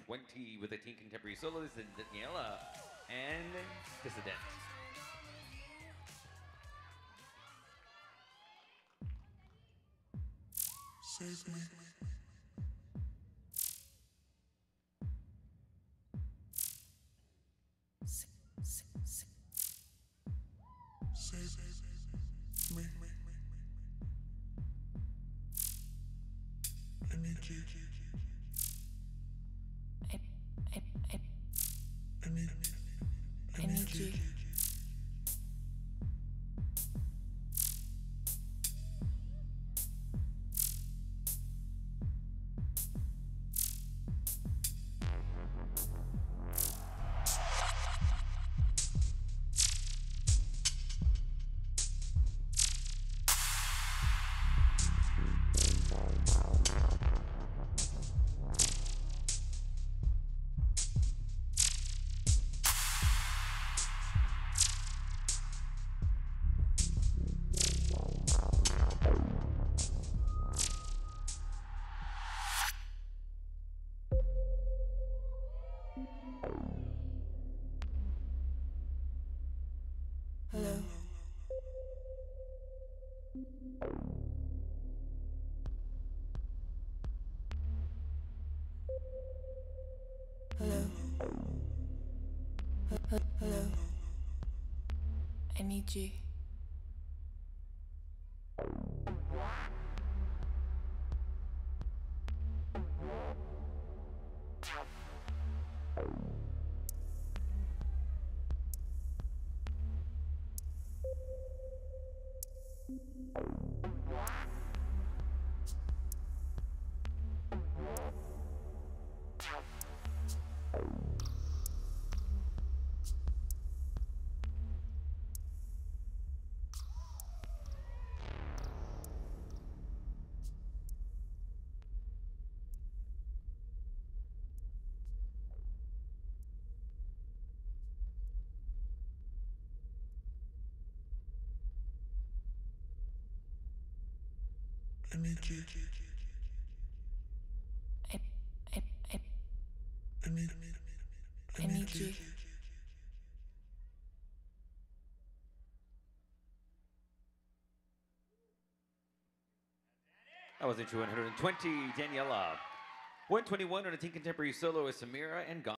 120 with a teen contemporary solo. This is Daniela and Dissident. Save me. Save me. I need you. I need you. Hello. Hello. Hello. I need you. I need you. I need you. That was into 120, Daniela. 121 on a teen contemporary solo is Samira and Gone.